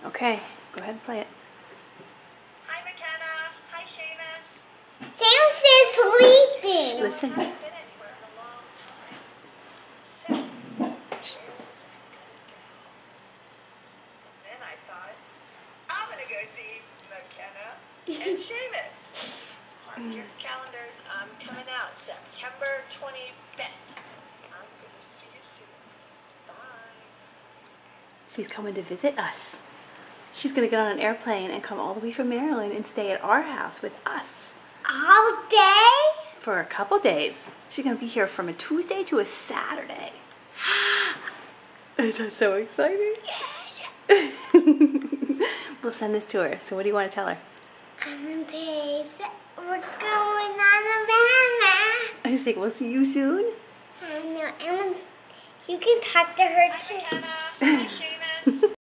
Okay, go ahead and play it. Hi, McKenna. Hi, Seamus. Sam's sleeping. Listen. We're in a long time. Then I thought, I'm going to go see McKenna and Seamus. Mark your calendars. I'm coming out September 25th. I'm going to see you soon. Bye. She's coming to visit us. She's going to get on an airplane and come all the way from Maryland and stay at our house with us All day? for a couple days. She's going to be here from a Tuesday to a Saturday. Is that so exciting? Yes. We'll send this to her. So what do you want to tell her? Days. We're going on a van. I think we'll see you soon. I know. You can talk to her Hi, too. McKenna.